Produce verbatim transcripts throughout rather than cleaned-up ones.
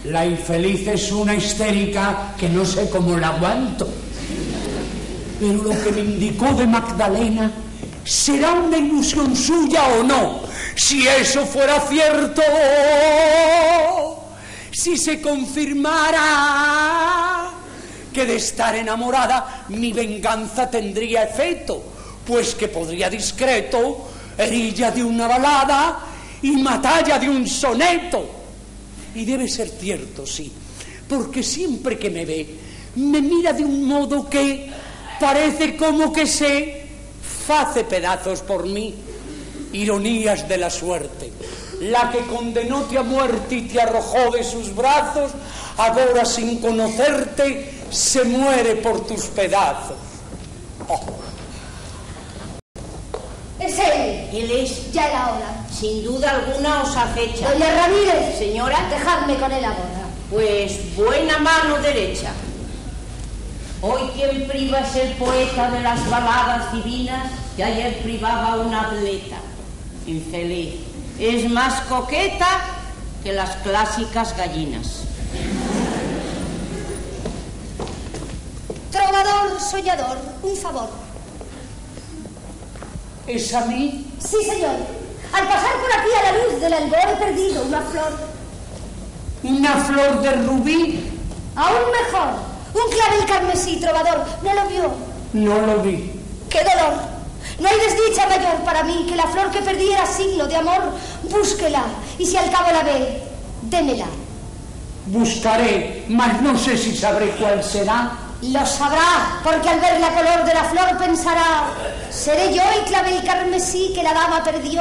La infeliz es una histérica que no sé cómo la aguanto. Pero lo que me indicó de Magdalena, ¿será una ilusión suya o no? Si eso fuera cierto, si se confirmara que de estar enamorada mi venganza tendría efecto, pues que podría discreto herilla de una balada y matalla de un soneto. Y debe ser cierto, sí, porque siempre que me ve, me mira de un modo que parece como que se face pedazos por mí. Ironías de la suerte. La que condenóte a muerte y te arrojó de sus brazos, ahora sin conocerte se muere por tus pedazos. Oh. Es él. Él es. Ya era hora. Sin duda alguna os acecha. Doña Ramírez. Señora. Dejadme con él ahora. Pues buena mano derecha. Hoy quien priva es el poeta de las baladas divinas que ayer privaba una atleta. Infeliz. Es más coqueta que las clásicas gallinas. Trovador, soñador, un favor. ¿Es a mí? Sí, señor. Al pasar por aquí a la luz del albor he perdido una flor. ¿Una flor de rubí? Aún mejor. Un clavel carmesí, trovador. ¿No lo vio? No lo vi. ¡Qué dolor! No hay desdicha mayor para mí que la flor que perdí era signo de amor. Búsquela, y si al cabo la ve, démela. Buscaré, mas no sé si sabré cuál será. Lo sabrá, porque al ver la color de la flor pensará: ¿seré yo el clavel carmesí que la dama perdió?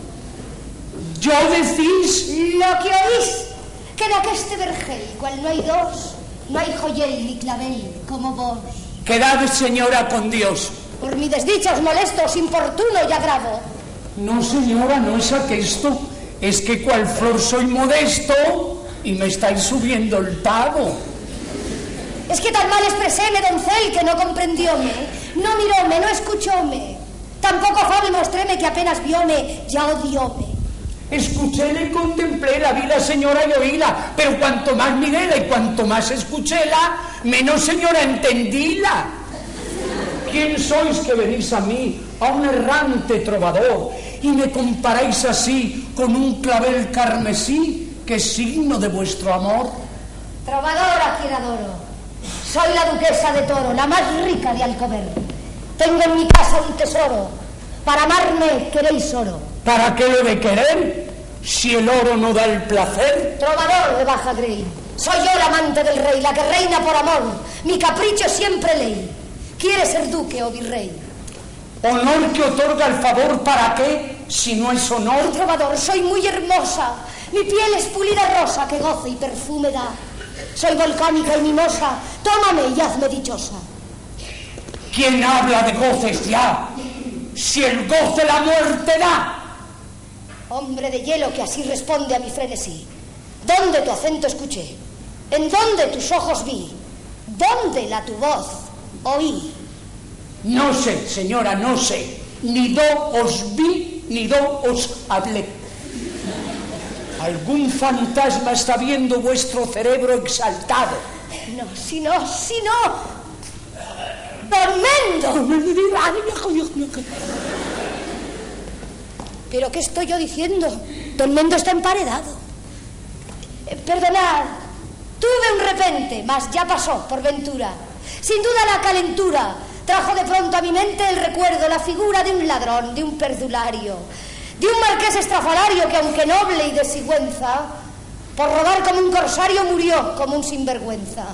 ¿Yo decís? Lo que oís, que en aqueste vergel, cual no hay dos, no hay joyel ni clavel como vos. Quedad, señora, con Dios. Por mi desdicha os molesto, os importuno y agravo. No, señora, no es aquesto. Es que cual flor soy modesto y me estáis subiendo el pago. Es que tan mal expreséme, doncel, que no comprendióme, no miróme, no escuchóme. Tampoco fue y mostréme que apenas vióme, ya odióme. Escuchéla y contempléla, vi la señora y oíla, pero cuanto más miréla y cuanto más escuchéla, menos, señora, entendíla. ¿Quién sois que venís a mí, a un errante trovador, y me comparáis así con un clavel carmesí, que es signo de vuestro amor? Trovador a quien adoro. Soy la duquesa de Toro, la más rica de Alcover. Tengo en mi casa un tesoro. Para amarme queréis oro. ¿Para qué lo de querer, si el oro no da el placer? Trovador de baja grey. Soy yo la amante del rey, la que reina por amor. Mi capricho siempre ley. ¿Quiere ser duque o virrey? Honor que otorga el favor, ¿para qué, si no es honor? Trovador, soy muy hermosa. Mi piel es pulida rosa que goce y perfume da. Soy volcánica y mimosa. Tómame y hazme dichosa. ¿Quién habla de goces ya? Si el goce la muerte da. Hombre de hielo que así responde a mi frenesí. ¿Dónde tu acento escuché? ¿En dónde tus ojos vi? ¿Dónde la tu voz oí? No sé, señora, no sé. Ni do os vi, ni do os hablé. Algún fantasma está viendo vuestro cerebro exaltado. No, si no, si no. ¡Tormento! ¿Pero qué estoy yo diciendo? Don Mendo está emparedado. Eh, perdonad, tuve un repente, mas ya pasó, por ventura. Sin duda la calentura trajo de pronto a mi mente el recuerdo, la figura de un ladrón, de un perdulario, de un marqués estrafalario que, aunque noble y de sigüenza, por robar como un corsario murió como un sinvergüenza.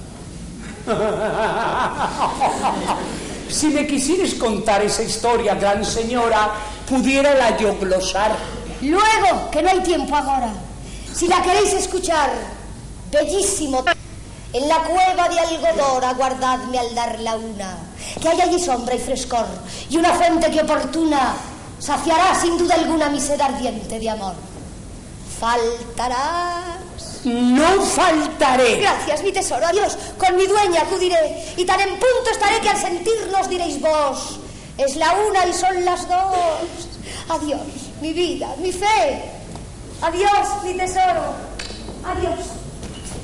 Si me quisieres contar esa historia, gran señora, pudiérala yo glosar. Luego, que no hay tiempo ahora. Si la queréis escuchar, bellísimo. En la cueva de algodón aguardadme al dar la una, que hay allí sombra y frescor, y una fuente que oportuna saciará sin duda alguna mi sed ardiente de amor. Faltarás. No faltaré. Gracias, mi tesoro. Adiós. Con mi dueña acudiré, y tan en punto estaré que al sentirnos diréis vos: es la una y son las dos. Adiós, mi vida, mi fe. Adiós, mi tesoro. Adiós.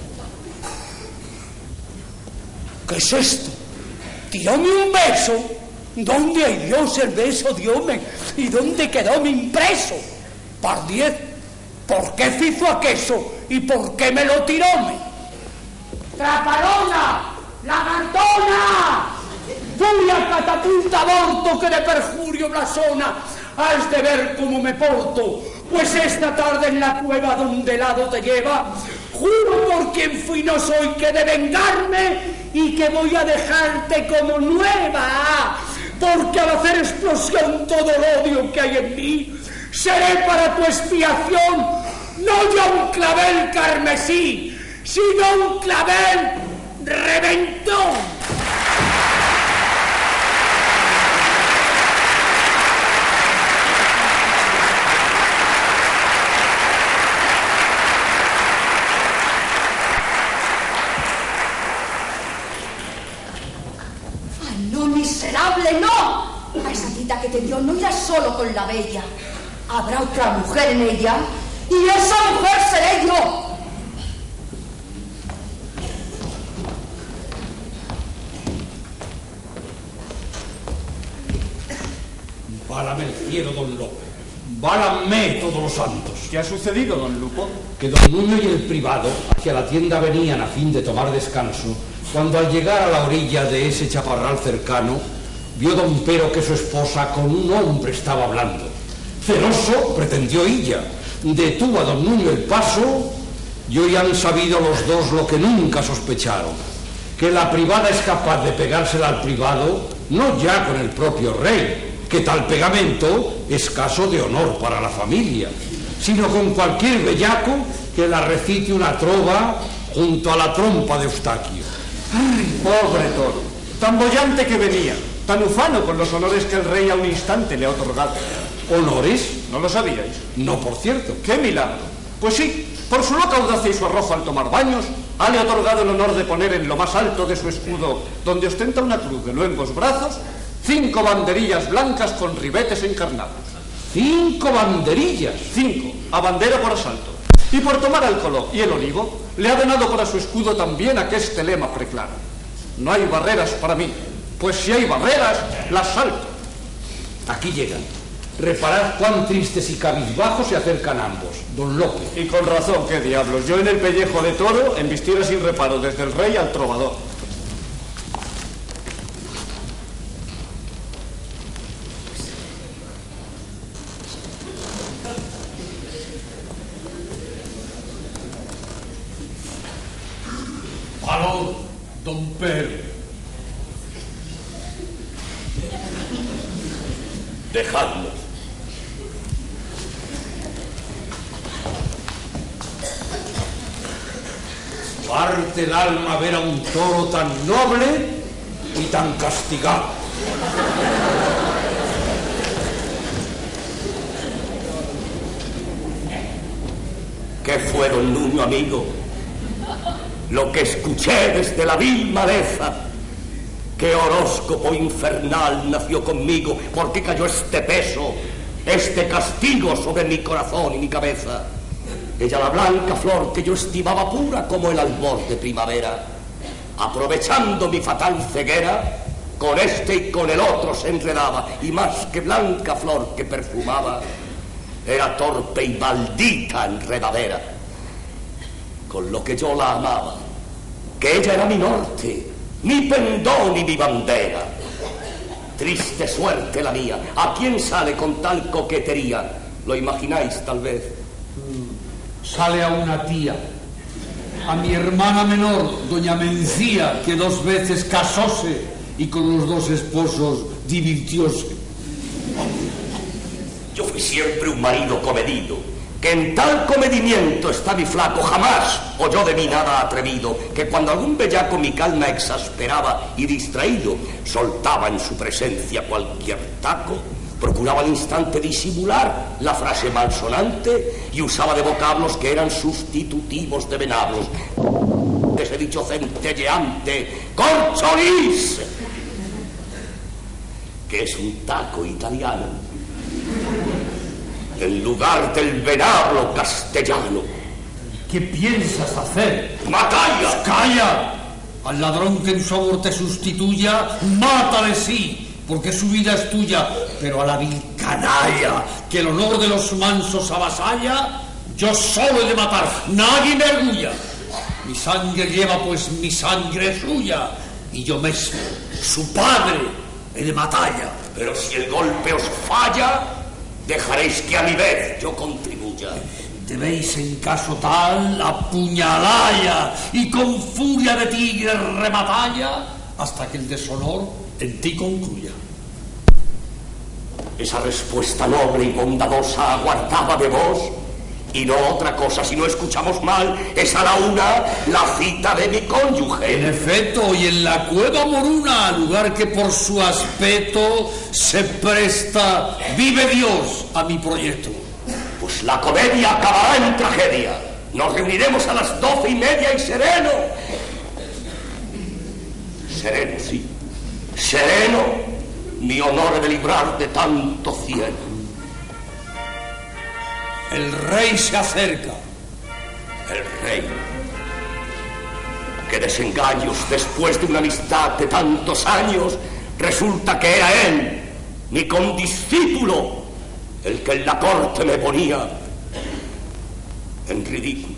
¿qué es esto? Tiróme un beso. ¿Dónde hay Dios el beso, Diosme? ¿Y dónde quedó mi impreso? Par diez, ¿por qué fizo aqueso? ¿Y por qué me lo tiróme? ¡Trapalona! ¡Lagartona! ¡Furia catapulta aborto que de perjurio blasona! Has de ver cómo me porto, pues esta tarde en la cueva donde el hado te lleva, juro por quien fui no soy que de vengarme y que voy a dejarte como nueva, porque al hacer explosión todo el odio que hay en mí, seré para tu expiación no ya un clavel carmesí, sino un clavel reventón. ¡Miserable, no! A esa cita que te dio no irás solo con la bella. Habrá otra mujer en ella y esa mujer seré yo. Válame el cielo, don Lope. Válame todos los santos. ¿Qué ha sucedido, don Lupo? Que don Nuño y el privado hacia la tienda venían a fin de tomar descanso, cuando al llegar a la orilla de ese chaparral cercano, vio don Pero que su esposa con un hombre estaba hablando. Celoso pretendió ella, detuvo a don Nuño el paso, y hoy han sabido los dos lo que nunca sospecharon, que la privada es capaz de pegársela al privado, no ya con el propio rey, que tal pegamento es caso de honor para la familia, sino con cualquier bellaco que la recite una trova junto a la trompa de Eustaquio. ¡Ay, pobre toro! Tan boyante que venía, tan ufano con los honores que el rey a un instante le ha otorgado. ¿Honores? ¿No lo sabíais? No, por cierto. ¡Qué milagro! Pues sí, por su loca audacia y su arrojo al tomar baños, ha le otorgado el honor de poner en lo más alto de su escudo, donde ostenta una cruz de luengos brazos, cinco banderillas blancas con ribetes encarnados. ¡Cinco banderillas! Cinco, a bandera por asalto. Y por tomar Alcoló y el olivo, le ha donado para su escudo también aqueste lema preclaro: no hay barreras para mí, pues si hay barreras, las salto. Aquí llegan. Reparad cuán tristes y cabizbajos se acercan ambos, don Lope. Y con razón, qué diablos, yo en el pellejo de toro, en vistiera sin reparo desde el rey al trovador. Valor, don Pero. Dejadlo. Parte el alma ver a un toro tan noble y tan castigado. ¿Qué fue, don Nuño, amigo? Lo que escuché desde la vil maleza. ¿Qué horóscopo infernal nació conmigo? ¿Por qué cayó este peso, este castigo sobre mi corazón y mi cabeza? Ella, la blanca flor que yo estimaba pura como el albor de primavera, aprovechando mi fatal ceguera, con este y con el otro se enredaba, y más que blanca flor que perfumaba, era torpe y maldita enredadera. Con lo que yo la amaba, que ella era mi norte, mi pendón y mi bandera. Triste suerte la mía. ¿A quién sale con tal coquetería? ¿Lo imagináis, tal vez? Sale a una tía, a mi hermana menor, doña Mencía, que dos veces casóse y con los dos esposos divirtióse. Yo fui siempre un marido comedido, que en tal comedimiento está mi flaco, jamás oyó de mí nada atrevido, que cuando algún bellaco mi calma exasperaba y distraído, soltaba en su presencia cualquier taco, procuraba al instante disimular la frase malsonante y usaba de vocablos que eran sustitutivos de venablos. Ese dicho centelleante, corcholis, que es un taco italiano, en lugar del venablo castellano. ¿Qué piensas hacer? ¡Matalla! ¡Calla! Al ladrón que en su amor te sustituya, mátale sí, porque su vida es tuya. Pero a la vil canalla que el honor de los mansos avasalla, yo solo he de matar, nadie me arguya. Mi sangre lleva, pues mi sangre es suya, y yo mismo, su padre, he de matalla. Pero si el golpe os falla, dejaréis que a mi vez yo contribuya. Debéis en caso tal apuñalalla y con furia de tigre rematalla hasta que el deshonor en ti concluya. Esa respuesta noble y bondadosa aguardaba de vos, y no otra cosa, si no escuchamos mal, es a la una la cita de mi cónyuge. En efecto, y en la cueva moruna, lugar que por su aspecto se presta, vive Dios, a mi proyecto. Pues la comedia acabará en tragedia. Nos reuniremos a las doce y media y sereno. Sereno, sí. Sereno, mi honor de librar de tanto cielo. El rey se acerca. El rey. Qué desengaños, después de una amistad de tantos años, resulta que era él, mi condiscípulo, el que en la corte me ponía en ridículo.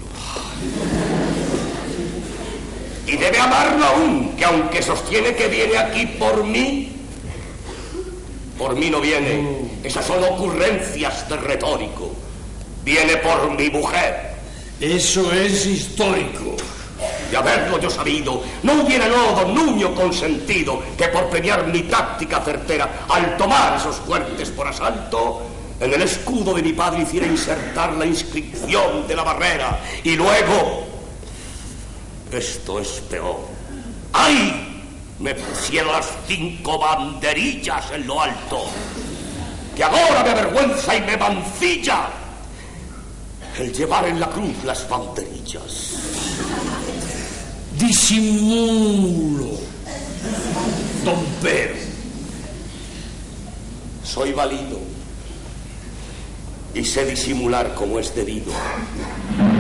Y debe amarlo aún, que aunque sostiene que viene aquí por mí, por mí no viene. Esas son ocurrencias de retórico. Viene por mi mujer. Eso es histórico. De haberlo yo sabido, no hubiera no don Nuño consentido que por premiar mi táctica certera, al tomar esos fuertes por asalto, en el escudo de mi padre hiciera insertar la inscripción de la barrera, y luego, esto es peor, ¡ay! Me pusiera las cinco banderillas en lo alto, que ahora me avergüenza y me mancilla el llevar en la cruz las banderillas. Disimulo, don Pedro. Soy válido y sé disimular como es debido.